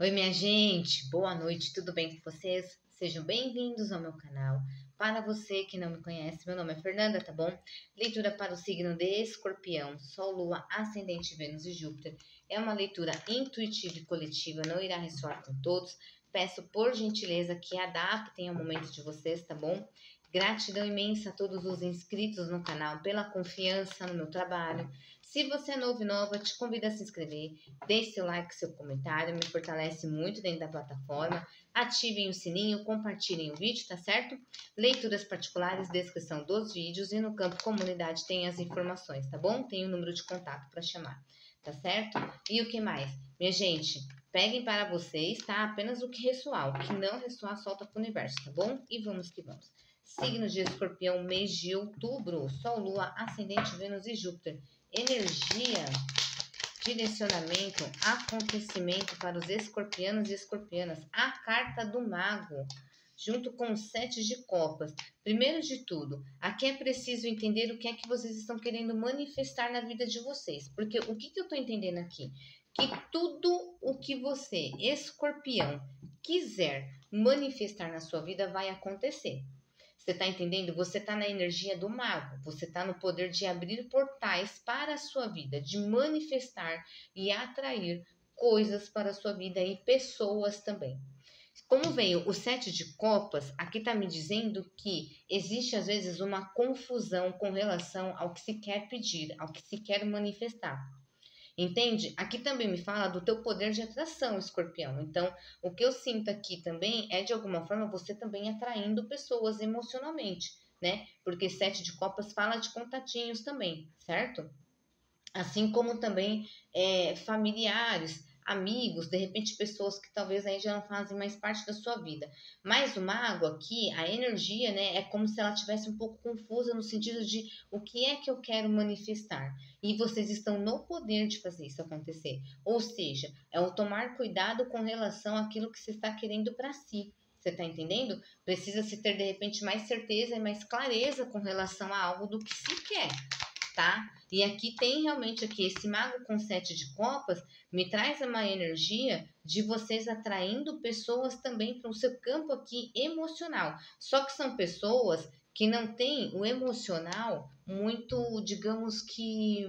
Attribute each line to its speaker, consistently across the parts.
Speaker 1: Oi, minha gente, boa noite, tudo bem com vocês? Sejam bem-vindos ao meu canal. Para você que não me conhece, meu nome é Fernanda, tá bom? Leitura para o signo de Escorpião, Sol, Lua, Ascendente, Vênus e Júpiter. É uma leitura intuitiva e coletiva, não irá ressoar com todos. Peço por gentileza que adaptem ao momento de vocês, tá bom? Gratidão imensa a todos os inscritos no canal pela confiança no meu trabalho. Se você é novo e nova, te convido a se inscrever, deixe seu like, seu comentário, me fortalece muito dentro da plataforma. Ativem o sininho, compartilhem o vídeo, tá certo? Leituras particulares, descrição dos vídeos e no campo comunidade tem as informações, tá bom? Tem o número de contato para chamar, tá certo? E o que mais? Minha gente, peguem para vocês, tá? Apenas o que ressoar, o que não ressoar solta pro universo, tá bom? E vamos que vamos. Signo de Escorpião, mês de outubro, Sol, Lua, Ascendente, Vênus e Júpiter. Energia, direcionamento, acontecimento para os escorpianos e escorpianas. A carta do mago, junto com os 7 de copas. Primeiro de tudo, aqui é preciso entender o que é que vocês estão querendo manifestar na vida de vocês. Porque o que eu estou entendendo aqui? Que tudo o que você, escorpião, quiser manifestar na sua vida vai acontecer. Você está entendendo? Você está na energia do mago. Você está no poder de abrir portais para a sua vida, de manifestar e atrair coisas para a sua vida e pessoas também. Como veio o 7 de copas, aqui está me dizendo que existe às vezes uma confusão com relação ao que se quer pedir, ao que se quer manifestar. Entende? Aqui também me fala do teu poder de atração, escorpião. Então, o que eu sinto aqui também é, de alguma forma, você também atraindo pessoas emocionalmente, né? Porque 7 de copas fala de contatinhos também, certo? Assim como também familiares, amigos, de repente pessoas que talvez aí já não fazem mais parte da sua vida. Mas o mago aqui, a energia, né, é como se ela tivesse um pouco confusa no sentido de o que é que eu quero manifestar. E vocês estão no poder de fazer isso acontecer. Ou seja, é o tomar cuidado com relação àquilo que você está querendo para si. Você está entendendo? Precisa se ter de repente mais certeza e mais clareza com relação a algo do que se quer, tá? E aqui tem realmente aqui esse mago com 7 de copas me traz uma energia de vocês atraindo pessoas também para o seu campo aqui emocional. Só que são pessoas que não têm o emocional muito, digamos que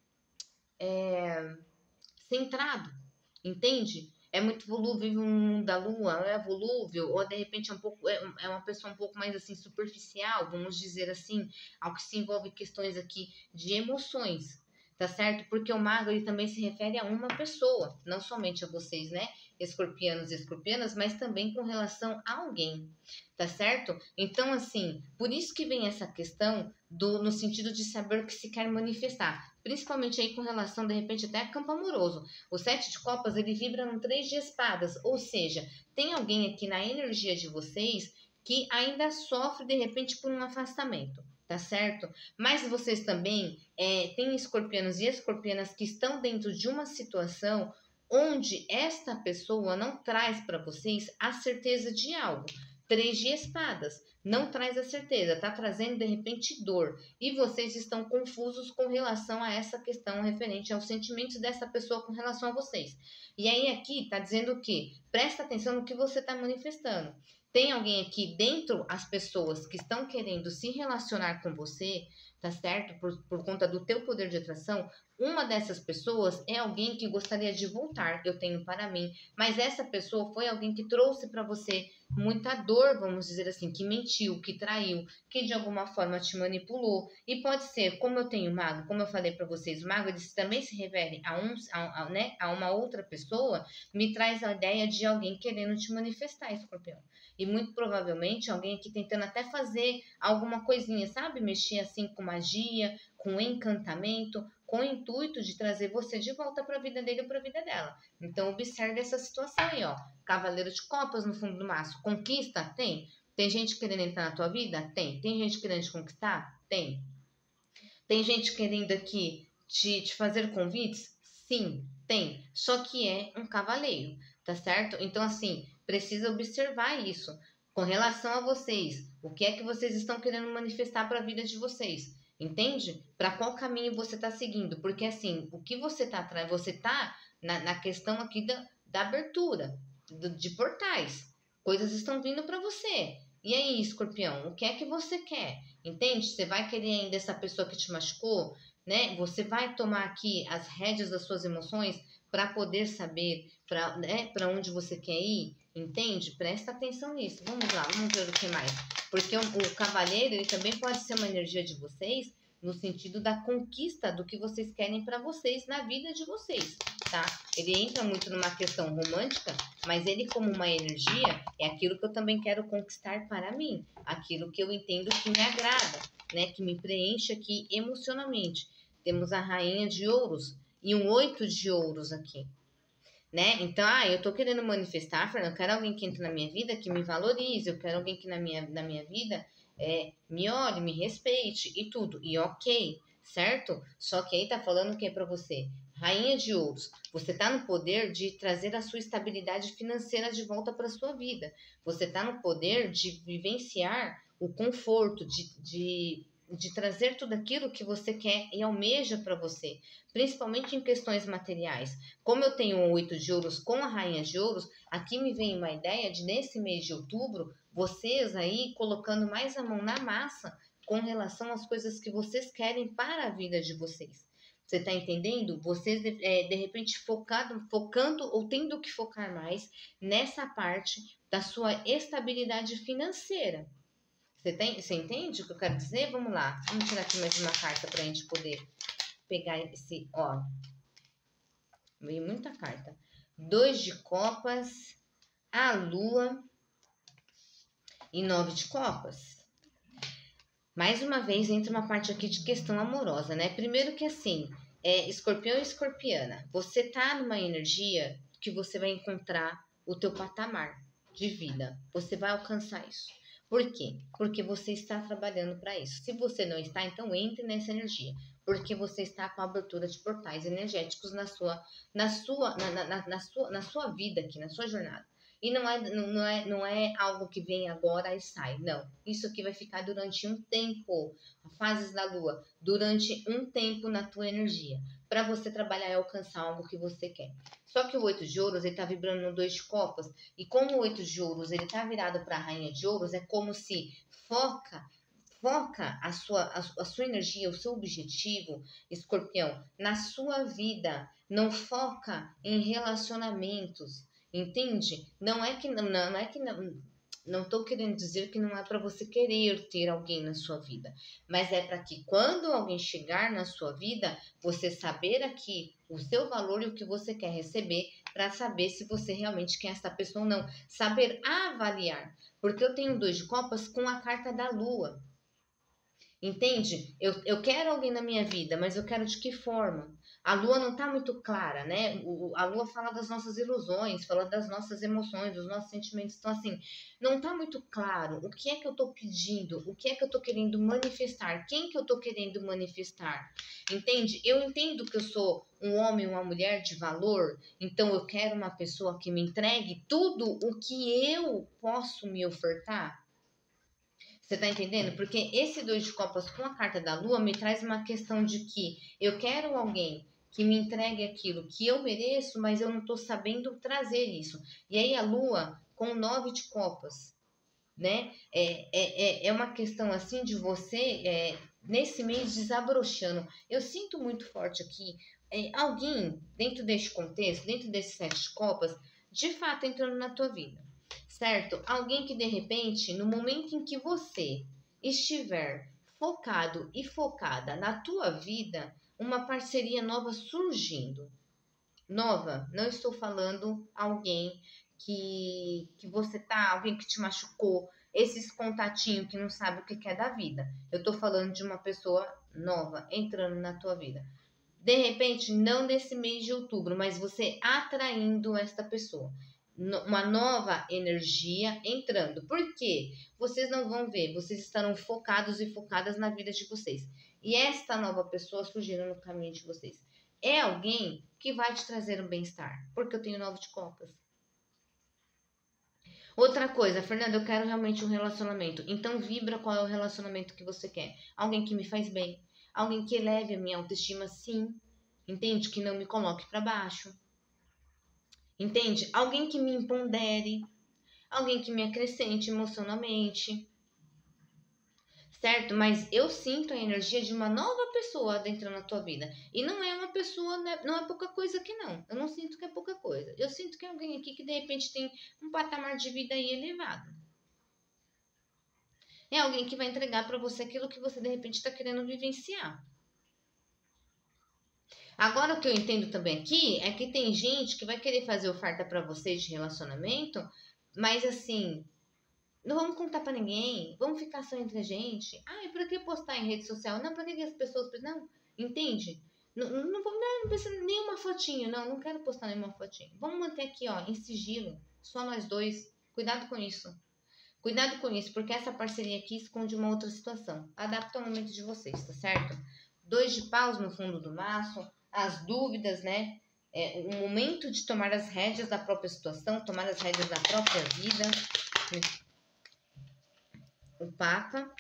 Speaker 1: centrado, entende? É muito volúvel, vive um mundo da lua, é volúvel, ou de repente é uma pessoa um pouco mais assim superficial, vamos dizer assim, ao que se envolve questões aqui de emoções, tá certo? Porque o mago ele também se refere a uma pessoa, não somente a vocês, né? Escorpianos e escorpianas, mas também com relação a alguém, tá certo? Então, assim, por isso que vem essa questão no sentido de saber o que se quer manifestar, principalmente aí com relação, de repente, até a campo amoroso. O 7 de copas, ele vibra no 3 de espadas, ou seja, tem alguém aqui na energia de vocês que ainda sofre, de repente, por um afastamento, tá certo? Mas vocês também têm escorpianos e escorpianas que estão dentro de uma situação onde esta pessoa não traz para vocês a certeza de algo. 3 de espadas não traz a certeza, está trazendo de repente dor. E vocês estão confusos com relação a essa questão referente aos sentimentos dessa pessoa com relação a vocês. E aí aqui está dizendo o quê? Presta atenção no que você está manifestando. Tem alguém aqui dentro, as pessoas que estão querendo se relacionar com você, tá certo? Por conta do teu poder de atração, uma dessas pessoas é alguém que gostaria de voltar, eu tenho para mim, mas essa pessoa foi alguém que trouxe para você muita dor, vamos dizer assim, que mentiu, que traiu, que de alguma forma te manipulou. E pode ser, como eu tenho mago, como eu falei para vocês, o mago ele também se refere né, a uma outra pessoa, me traz a ideia de alguém querendo te manifestar, escorpião. E muito provavelmente alguém aqui tentando até fazer alguma coisinha, sabe? Mexer assim com magia, com encantamento, com o intuito de trazer você de volta para a vida dele ou para a vida dela. Então observe essa situação aí, ó. Cavaleiro de copas no fundo do maço. Conquista? Tem. Tem gente querendo entrar na tua vida? Tem. Tem gente querendo te conquistar? Tem. Tem gente querendo aqui te fazer convites? Sim, tem. Só que é um cavaleiro, tá certo? Então, assim, precisa observar isso. Com relação a vocês, o que é que vocês estão querendo manifestar para a vida de vocês? Entende? Para qual caminho você está seguindo? Porque, assim, o que você está atrás, você está na questão aqui da abertura de portais. Coisas estão vindo para você. E aí, escorpião, o que é que você quer? Entende? Você vai querer ainda essa pessoa que te machucou, né? Você vai tomar aqui as rédeas das suas emoções para poder saber para onde você quer ir? Entende? Presta atenção nisso. Vamos lá, vamos ver o que mais. Porque o cavaleiro, ele também pode ser uma energia de vocês no sentido da conquista do que vocês querem para vocês na vida de vocês, tá? Ele entra muito numa questão romântica, mas ele como uma energia é aquilo que eu também quero conquistar para mim, aquilo que eu entendo que me agrada, né? Que me preenche aqui emocionalmente. Temos a rainha de ouros e um 8 de ouros aqui, né? Então, eu tô querendo manifestar, Fernanda, eu quero alguém que entre na minha vida, que me valorize, eu quero alguém que na minha vida me olhe, me respeite e tudo, e ok, certo? Só que aí tá falando o que é pra você? Rainha de ouros, você tá no poder de trazer a sua estabilidade financeira de volta para sua vida. Você tá no poder de vivenciar o conforto, de trazer tudo aquilo que você quer e almeja para você, principalmente em questões materiais. Como eu tenho um 8 de ouros com a rainha de ouros, aqui me vem uma ideia de nesse mês de outubro, vocês aí colocando mais a mão na massa com relação às coisas que vocês querem para a vida de vocês. Você está entendendo? Vocês, de repente, focando ou tendo que focar mais nessa parte da sua estabilidade financeira. Você entende o que eu quero dizer? Vamos lá. Vamos tirar aqui mais uma carta para a gente poder pegar esse, ó. Veio muita carta. 2 de copas, a lua e 9 de copas. Mais uma vez entra uma parte aqui de questão amorosa, né? Primeiro que assim, escorpião e escorpiana, você tá numa energia que você vai encontrar o teu patamar de vida. Você vai alcançar isso. Por quê? Porque você está trabalhando para isso. Se você não está, então entre nessa energia. Porque você está com a abertura de portais energéticos na sua vida aqui, na sua jornada. E não é algo que vem agora e sai. Não. Isso aqui vai ficar durante um tempo. Fases da lua. Durante um tempo na tua energia. Para você trabalhar e alcançar algo que você quer. Só que o 8 de ouros, ele tá vibrando no 2 de copas. E como o 8 de ouros, ele tá virado para a rainha de ouros, é como se foca a sua energia, o seu objetivo, escorpião, na sua vida. Não foca em relacionamentos. Entende? Não é que não estou querendo dizer que não é para você querer ter alguém na sua vida, mas é para que quando alguém chegar na sua vida, você saber aqui o seu valor e o que você quer receber, para saber se você realmente quer essa pessoa ou não. Saber avaliar. Porque eu tenho 2 de copas com a carta da lua. Entende? Eu quero alguém na minha vida, mas eu quero de que forma? A lua não está muito clara, né? A lua fala das nossas ilusões, fala das nossas emoções, dos nossos sentimentos. Então, assim, não está muito claro o que é que eu estou pedindo, o que é que eu estou querendo manifestar, quem que eu estou querendo manifestar. Entende? Eu entendo que eu sou um homem, uma mulher de valor, então eu quero uma pessoa que me entregue tudo o que eu posso me ofertar. Você tá entendendo? Porque esse 2 de copas com a carta da lua me traz uma questão de que eu quero alguém que me entregue aquilo que eu mereço, mas eu não tô sabendo trazer isso. E aí a lua com 9 de copas, né? É uma questão assim de você, nesse mês, desabrochando. Eu sinto muito forte aqui, alguém dentro deste contexto, dentro desses 7 de copas, de fato entrando na tua vida. Certo? Alguém que de repente, no momento em que você estiver focado e focada na tua vida, uma parceria nova surgindo. Nova, não estou falando alguém que você tá, alguém que te machucou, esses contatinhos que não sabe o que é da vida. Eu estou falando de uma pessoa nova entrando na tua vida. De repente, não nesse mês de outubro, mas você atraindo esta pessoa. Uma nova energia entrando. Por quê? Vocês não vão ver, vocês estarão focados e focadas na vida de vocês. E esta nova pessoa surgindo no caminho de vocês. É alguém que vai te trazer um bem-estar. Porque eu tenho 9 de copas. Outra coisa, Fernanda, eu quero realmente um relacionamento. Então vibra qual é o relacionamento que você quer. Alguém que me faz bem. Alguém que eleve a minha autoestima, sim. Entende? Que não me coloque para baixo. Entende? Alguém que me empodere, alguém que me acrescente emocionalmente, certo? Mas eu sinto a energia de uma nova pessoa adentrando na tua vida. E não é uma pessoa, não é pouca coisa aqui não. Eu não sinto que é pouca coisa. Eu sinto que é alguém aqui que de repente tem um patamar de vida aí elevado. É alguém que vai entregar para você aquilo que você de repente está querendo vivenciar. Agora, o que eu entendo também aqui é que tem gente que vai querer fazer oferta para vocês de relacionamento, mas assim, não vamos contar pra ninguém. Vamos ficar só entre a gente. Ai, pra que postar em rede social? Não, pra que as pessoas... Não, entende? Não precisa nenhuma fotinho. Não quero postar nenhuma fotinho. Vamos manter aqui, ó, em sigilo. Só nós dois. Cuidado com isso. Cuidado com isso, porque essa parceria aqui esconde uma outra situação. Adapta ao momento de vocês, tá certo? 2 de paus no fundo do maço. As dúvidas, né? O momento de tomar as rédeas da própria situação, tomar as rédeas da própria vida. O Papa.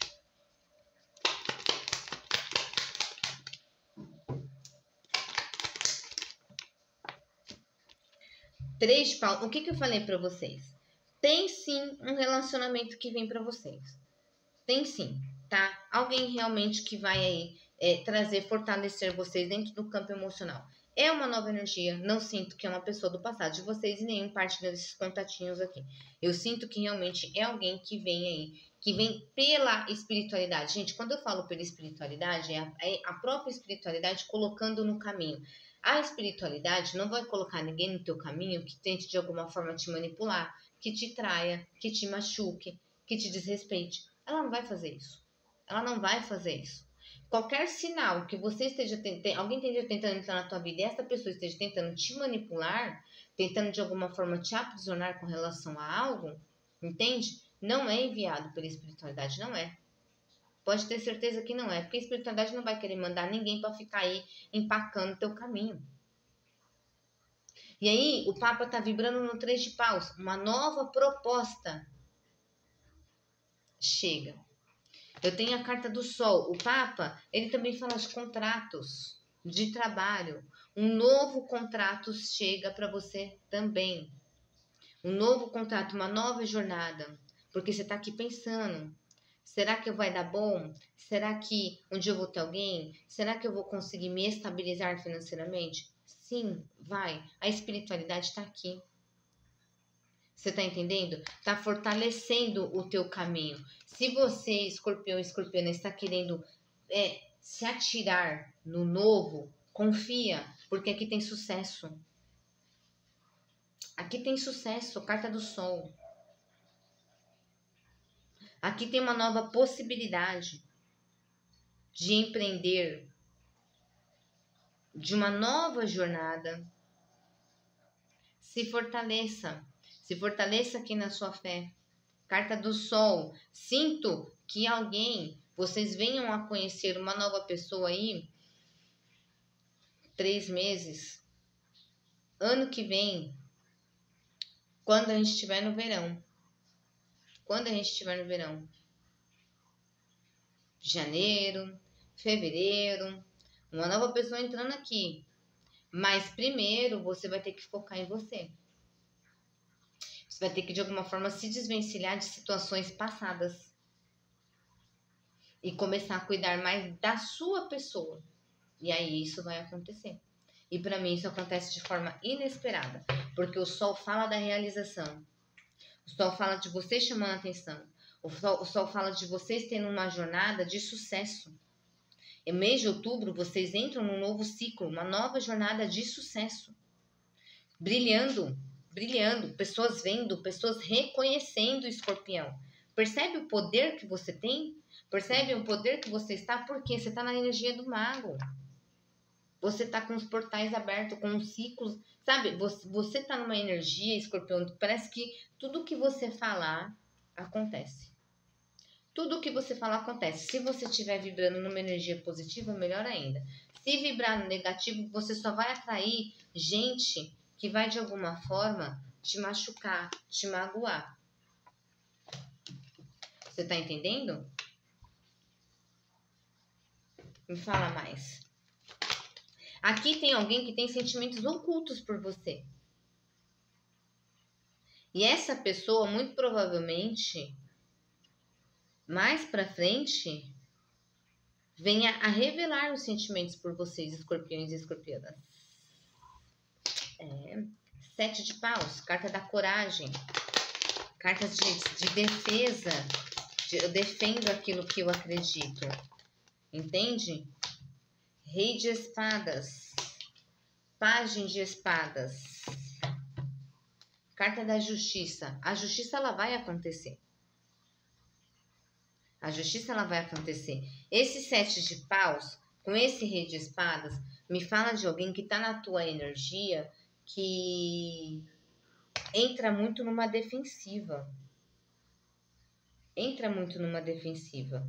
Speaker 1: 3 de pau. O que eu falei pra vocês? Tem sim um relacionamento que vem pra vocês. Tem sim, tá? Alguém realmente que vai aí trazer, fortalecer vocês dentro do campo emocional. É uma nova energia. Não sinto que é uma pessoa do passado de vocês e nenhum parte desses contatinhos aqui. Eu sinto que realmente é alguém que vem aí, que vem pela espiritualidade. Gente, quando eu falo pela espiritualidade, é a própria espiritualidade colocando no caminho. A espiritualidade não vai colocar ninguém no teu caminho que tente de alguma forma te manipular, que te traia, que te machuque, que te desrespeite. Ela não vai fazer isso. Ela não vai fazer isso. Qualquer sinal que você esteja tentando, alguém esteja tentando entrar na tua vida e essa pessoa esteja tentando te manipular, tentando de alguma forma te aprisionar com relação a algo, entende? Não é enviado pela espiritualidade, não é. Pode ter certeza que não é, porque a espiritualidade não vai querer mandar ninguém para ficar aí empacando o teu caminho. E aí, o Papa tá vibrando no 3 de paus, uma nova proposta chega. Eu tenho a carta do Sol. O Papa, ele também fala de contratos de trabalho. Um novo contrato chega para você também. Um novo contrato, uma nova jornada. Porque você está aqui pensando, será que vai dar bom? Será que um dia eu vou ter alguém? Será que eu vou conseguir me estabilizar financeiramente? Sim, vai. A espiritualidade está aqui. Você tá entendendo? Tá fortalecendo o teu caminho. Se você, escorpiana, está querendo se atirar no novo, confia, porque aqui tem sucesso. Aqui tem sucesso, carta do Sol. Aqui tem uma nova possibilidade de empreender, de uma nova jornada. Se fortaleça aqui na sua fé. Carta do Sol. Sinto que vocês venham a conhecer uma nova pessoa aí, 3 meses, ano que vem, quando a gente estiver no verão. Janeiro, fevereiro, uma nova pessoa entrando aqui. Mas primeiro você vai ter que focar em você. Você vai ter que de alguma forma se desvencilhar de situações passadas. E começar a cuidar mais da sua pessoa. E aí isso vai acontecer. E para mim isso acontece de forma inesperada. Porque o Sol fala da realização. O Sol fala de você chamando a atenção. O Sol fala de vocês tendo uma jornada de sucesso. Em mês de outubro, vocês entram num novo ciclo, uma nova jornada de sucesso. Brilhando. Pessoas vendo, pessoas reconhecendo o Escorpião. Percebe o poder que você tem? Percebe o poder que você está? Porque você está na energia do mago. Você está com os portais abertos, com os ciclos. Sabe, você está numa energia, Escorpião, parece que tudo que você falar acontece. Tudo que você falar acontece. Se você estiver vibrando numa energia positiva, melhor ainda. Se vibrar no negativo, você só vai atrair gente que vai de alguma forma te machucar, te magoar. Você tá entendendo? Me fala mais. Aqui tem alguém que tem sentimentos ocultos por você. E essa pessoa, muito provavelmente, mais pra frente, venha a revelar os sentimentos por vocês, escorpiões e escorpianas. 7 de paus, carta da coragem, cartas de defesa. Eu defendo aquilo que eu acredito. Entende? Rei de espadas, pajem de espadas, carta da justiça. A justiça ela vai acontecer. A justiça ela vai acontecer. Esse 7 de paus, com esse rei de espadas, me fala de alguém que está na tua energia, que entra muito numa defensiva. Entra muito numa defensiva.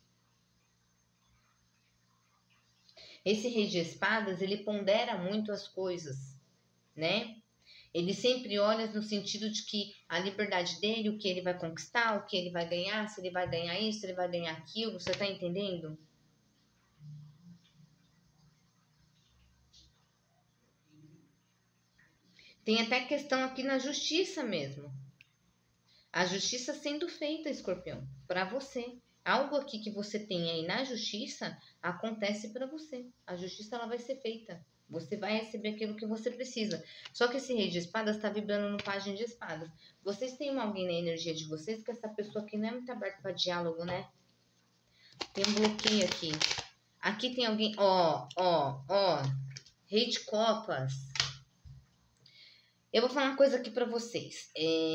Speaker 1: Esse rei de espadas, ele pondera muito as coisas, né? Ele sempre olha no sentido de que a liberdade dele, o que ele vai conquistar, o que ele vai ganhar, se ele vai ganhar isso, se ele vai ganhar aquilo, você tá entendendo? Tem até questão aqui na justiça mesmo. A justiça sendo feita, escorpião, para você. Algo aqui que você tem aí na justiça acontece para você. A justiça ela vai ser feita. Você vai receber aquilo que você precisa. Só que esse rei de espadas está vibrando no pajem de espadas. Vocês têm alguém na energia de vocês que essa pessoa aqui não é muito aberta para diálogo, né? Tem um bloqueio aqui. Aqui tem alguém... Ó. Rei de copas. Eu vou falar uma coisa aqui para vocês.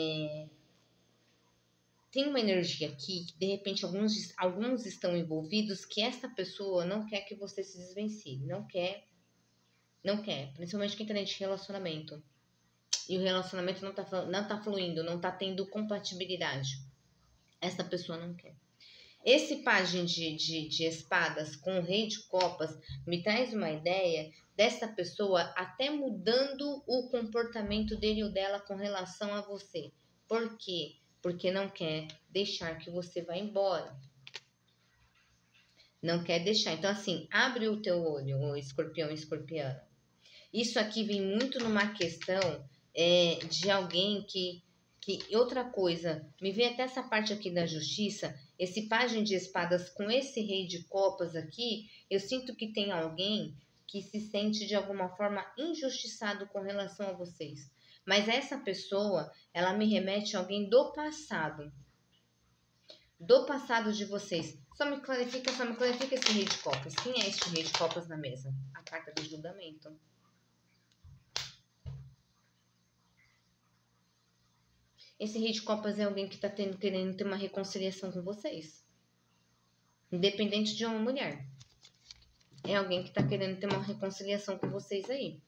Speaker 1: Tem uma energia aqui que, de repente, alguns estão envolvidos que essa pessoa não quer que você se desvencie. Não quer. Principalmente quem tem de relacionamento. E o relacionamento não tá fluindo, não tá tendo compatibilidade. Essa pessoa não quer. Esse pajem de espadas com o rei de copas me traz uma ideia dessa pessoa até mudando o comportamento dele ou dela com relação a você. Por quê? Porque não quer deixar que você vá embora. Não quer deixar. Então, assim, abre o teu olho, o escorpião e escorpiana. Isso aqui vem muito numa questão de alguém que... Outra coisa, me vem até essa parte aqui da justiça, esse pajem de espadas com esse rei de copas aqui, eu sinto que tem alguém que se sente de alguma forma injustiçado com relação a vocês. Mas essa pessoa, ela me remete a alguém do passado. Do passado de vocês. Só me clarifica esse rei de copas. Quem é este rei de copas na mesa? A carta do julgamento. Esse rei de copas é alguém que está querendo ter uma reconciliação com vocês. Independente de uma mulher. É alguém que está querendo ter uma reconciliação com vocês aí.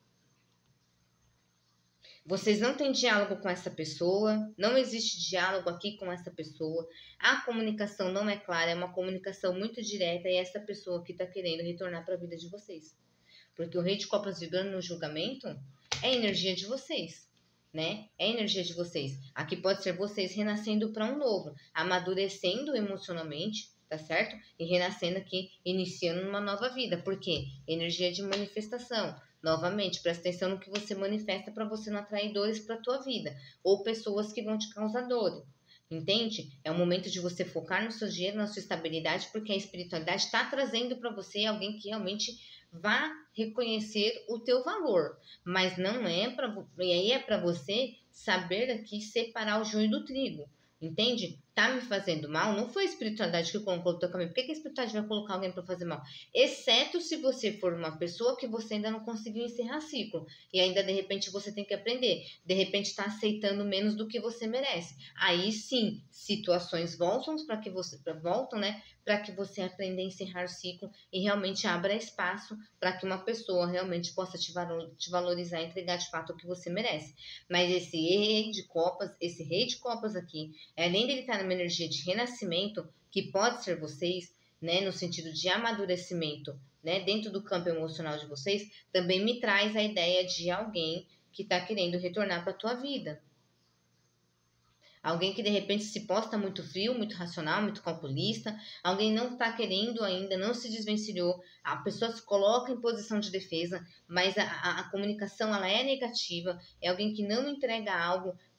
Speaker 1: Vocês não têm diálogo com essa pessoa. Não existe diálogo aqui com essa pessoa. A comunicação não é clara. É uma comunicação muito direta. E essa pessoa que está querendo retornar para a vida de vocês. Porque o rei de copas vibrando no julgamento é a energia de vocês. Né? É a energia de vocês. Aqui pode ser vocês renascendo para um novo, amadurecendo emocionalmente, tá certo? E renascendo aqui, iniciando uma nova vida. Por quê? Energia de manifestação. Novamente, presta atenção no que você manifesta para você não atrair dores para a tua vida ou pessoas que vão te causar dor. Entende? É o momento de você focar no seu dinheiro, na sua estabilidade, porque a espiritualidade está trazendo para você alguém que realmente vá reconhecer o teu valor, mas não é para, e aí é para você saber aqui separar o joio do trigo, entende? Tá me fazendo mal, não foi a espiritualidade que colocou o teu caminho. Por que a espiritualidade vai colocar alguém para fazer mal? Exceto se você for uma pessoa que você ainda não conseguiu encerrar ciclo e ainda de repente você tem que aprender, de repente está aceitando menos do que você merece. Aí sim, situações voltam para que você né, para que você aprenda a encerrar o ciclo e realmente abra espaço para que uma pessoa realmente possa te valorizar e entregar de fato o que você merece. Mas esse rei de copas aqui, além dele estar numa energia de renascimento, que pode ser vocês, né, no sentido de amadurecimento, né, dentro do campo emocional de vocês, também me traz a ideia de alguém que está querendo retornar para a tua vida. Alguém que de repente se posta muito frio, muito racional, muito calculista. Alguém não está querendo ainda, não se desvencilhou. A pessoa se coloca em posição de defesa, mas a comunicação ela é negativa. É alguém que não entrega algo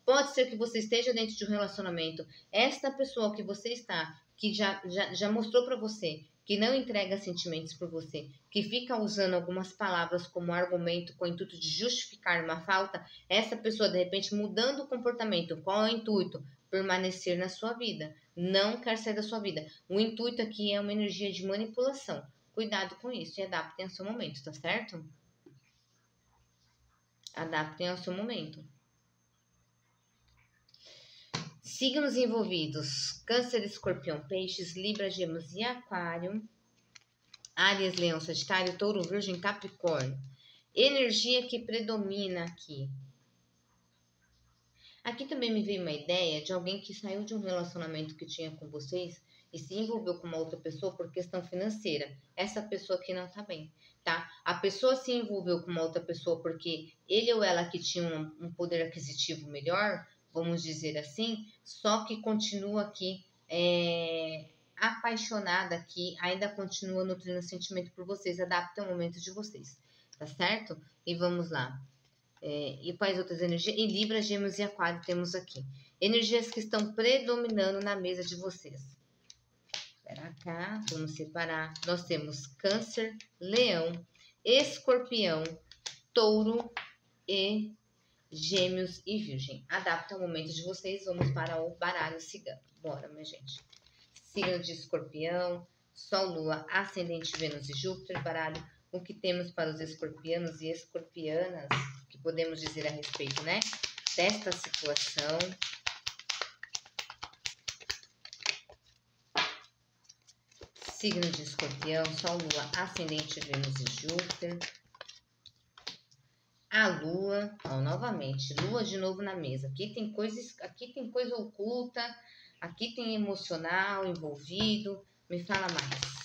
Speaker 1: Pode ser que você esteja dentro de um relacionamento. Esta pessoa que você está, que já mostrou para você que não entrega sentimentos por você, que fica usando algumas palavras como argumento com o intuito de justificar uma falta, essa pessoa, de repente, mudando o comportamento, qual é o intuito? Permanecer na sua vida, não quer sair da sua vida. O intuito aqui é uma energia de manipulação. Cuidado com isso e adaptem ao seu momento, tá certo? Adaptem ao seu momento. Signos envolvidos: Câncer, Escorpião, Peixes, Libra, Gêmeos e Aquário. Áries, Leão, Sagitário, Touro, Virgem, Capricórnio. Energia que predomina aqui. Aqui também me veio uma ideia de alguém que saiu de um relacionamento que tinha com vocês e se envolveu com uma outra pessoa por questão financeira. Essa pessoa aqui não tá bem, tá? A pessoa se envolveu com uma outra pessoa porque ele ou ela que tinha um poder aquisitivo melhor, vamos dizer assim, só que continua aqui apaixonada aqui, ainda continua nutrindo sentimento por vocês, adapta o momento de vocês, tá certo? E vamos lá. E quais outras energias? Em Libra, Gêmeos e Aquário temos aqui. Energias que estão predominando na mesa de vocês. Espera cá, vamos separar. Nós temos Câncer, Leão, Escorpião, Touro e Gêmeos e Virgem. Adapta o momento de vocês. Vamos para o baralho cigano. Bora, minha gente. Signo de Escorpião, Sol, Lua, Ascendente, Vênus e Júpiter. Baralho, o que temos para os escorpianos e escorpianas, que podemos dizer a respeito, né, desta situação. Signo de Escorpião, Sol, Lua, Ascendente, Vênus e Júpiter. A Lua, ó, novamente, Lua de novo na mesa. Aqui tem coisa oculta, aqui tem emocional envolvido. Me fala mais.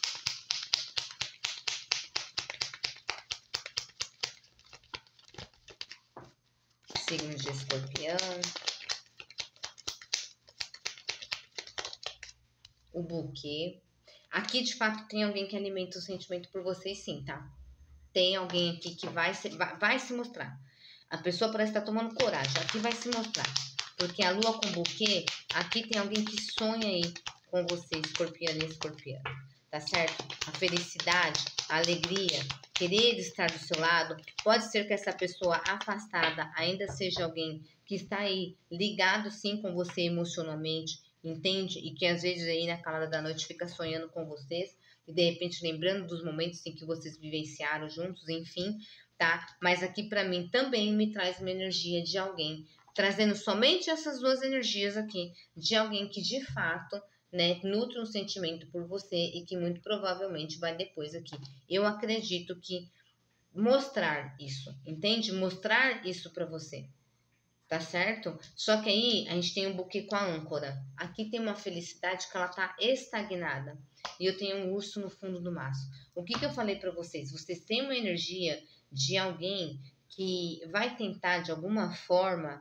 Speaker 1: Signo de Escorpião. O buquê. Aqui, de fato, tem alguém que alimenta o sentimento por vocês, sim, tá? Tem alguém aqui que vai se mostrar. A pessoa parece estar tomando coragem. Aqui vai se mostrar. Porque a lua com buquê, aqui tem alguém que sonha aí com você, escorpiano e escorpiana. Tá certo? A felicidade, a alegria, querer estar do seu lado. Pode ser que essa pessoa afastada ainda seja alguém que está aí ligado sim com você emocionalmente, entende? E que às vezes aí na calada da noite fica sonhando com vocês e de repente lembrando dos momentos em que vocês vivenciaram juntos, enfim, tá? Mas aqui para mim também me traz uma energia de alguém, trazendo somente essas duas energias aqui, de alguém que de fato, né, nutre um sentimento por você e que muito provavelmente vai depois aqui. Eu acredito que mostrar isso, entende? Mostrar isso para você. Tá certo? Só que aí a gente tem um buquê com a âncora. Aqui tem uma felicidade que ela tá estagnada. E eu tenho um urso no fundo do maço. O que eu falei para vocês? Vocês têm uma energia de alguém que vai tentar de alguma forma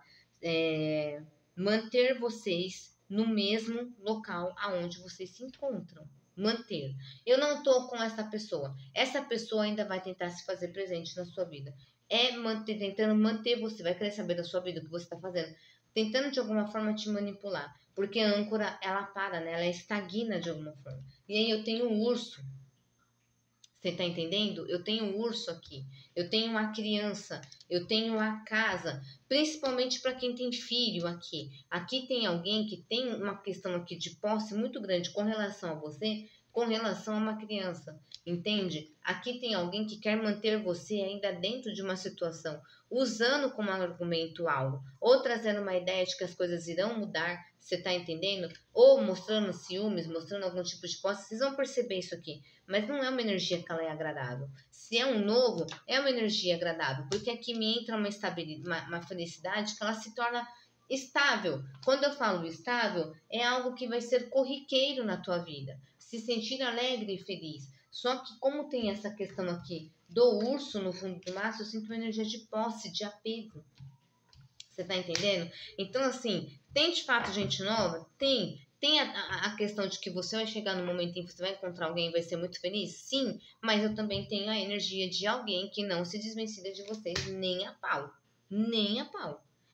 Speaker 1: manter vocês no mesmo local aonde vocês se encontram. Manter. Eu não tô com essa pessoa. Essa pessoa ainda vai tentar se fazer presente na sua vida. Tentando manter você, vai querer saber da sua vida, o que você está fazendo, tentando de alguma forma te manipular, porque a âncora, ela para, né? Ela estagna de alguma forma. E aí eu tenho um urso, você tá entendendo? Eu tenho um urso aqui, eu tenho uma criança, eu tenho a casa, principalmente para quem tem filho aqui. Aqui tem alguém que tem uma questão aqui de posse muito grande com relação a você, com relação a uma criança, entende? Aqui tem alguém que quer manter você ainda dentro de uma situação, usando como argumento algo, ou trazendo uma ideia de que as coisas irão mudar, você tá entendendo? Ou mostrando ciúmes, mostrando algum tipo de posse, vocês vão perceber isso aqui, mas não é uma energia que ela é agradável. Se é um novo, é uma energia agradável, porque aqui me entra uma felicidade que ela se torna estável. Quando eu falo estável, é algo que vai ser corriqueiro na tua vida. Se sentir alegre e feliz. Só que como tem essa questão aqui do urso no fundo do maço, eu sinto uma energia de posse, de apego. Você tá entendendo? Então, assim, tem de fato gente nova? Tem. Tem a questão de que você vai chegar no momento em que você vai encontrar alguém e vai ser muito feliz? Sim, mas eu também tenho a energia de alguém que não se desvencilha de vocês nem a pau. Nem a pau.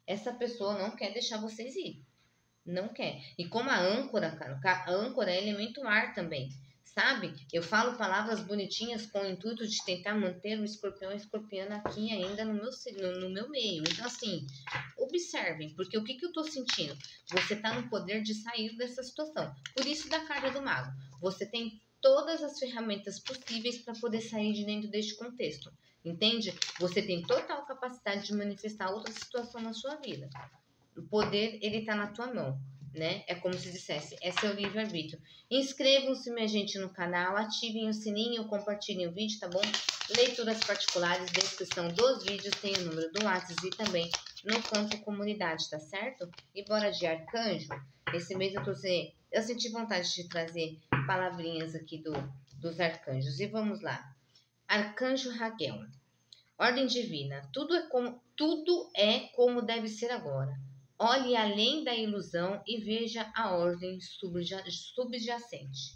Speaker 1: essa pessoa não quer deixar vocês ir. Não quer. E como a âncora, cara, a âncora é elemento ar também, sabe? Eu falo palavras bonitinhas com o intuito de tentar manter o escorpião e a escorpiana aqui ainda no meu meio. Então, assim, observem, porque o que, que eu tô sentindo? Você tá no poder de sair dessa situação. Por isso da carta do mago. Você tem todas as ferramentas possíveis para poder sair de dentro deste contexto. Entende? Você tem total capacidade de manifestar outra situação na sua vida. O poder, ele tá na tua mão, né? É como se dissesse, é seu livre-arbítrio. Inscrevam-se, minha gente, no canal, ativem o sininho, compartilhem o vídeo, tá bom? Leituras particulares, descrição dos vídeos, tem o número do WhatsApp e também no campo comunidade, tá certo? E bora de arcanjo. Esse mês eu senti vontade de trazer palavrinhas aqui dos arcanjos. E vamos lá. Arcanjo Raguel. Ordem divina. Tudo é como deve ser agora. Olhe além da ilusão e veja a ordem subjacente.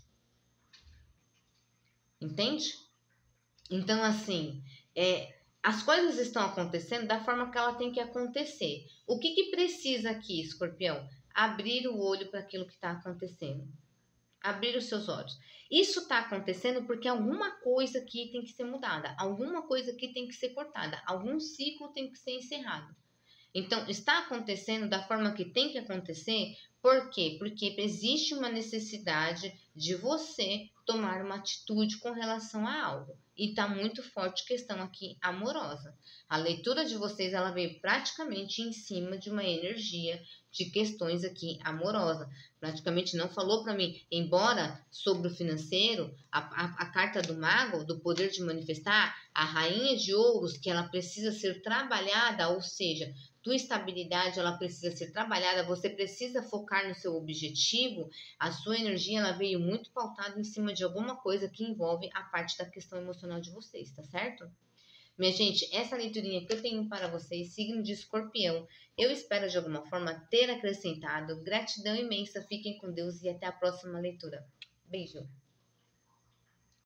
Speaker 1: Entende? Então, assim, as coisas estão acontecendo da forma que ela tem que acontecer. O que, que precisa aqui, escorpião? Abrir o olho para aquilo que está acontecendo. Abrir os seus olhos. Isso está acontecendo porque alguma coisa aqui tem que ser mudada. Alguma coisa aqui tem que ser cortada. Algum ciclo tem que ser encerrado. Então, está acontecendo da forma que tem que acontecer, por quê? Porque existe uma necessidade de você tomar uma atitude com relação a algo. E está muito forte questão aqui amorosa. A leitura de vocês, ela veio praticamente em cima de uma energia de questões aqui amorosa. Praticamente não falou para mim, embora sobre o financeiro, a carta do mago, do poder de manifestar, a rainha de ouros, que ela precisa ser trabalhada, ou seja, tua estabilidade ela precisa ser trabalhada, você precisa focar no seu objetivo, a sua energia ela veio muito pautada em cima de alguma coisa que envolve a parte da questão emocional de vocês, tá certo? Minha gente, essa leiturinha que eu tenho para vocês, signo de escorpião, eu espero de alguma forma ter acrescentado. Gratidão imensa, fiquem com Deus e até a próxima leitura. Beijo!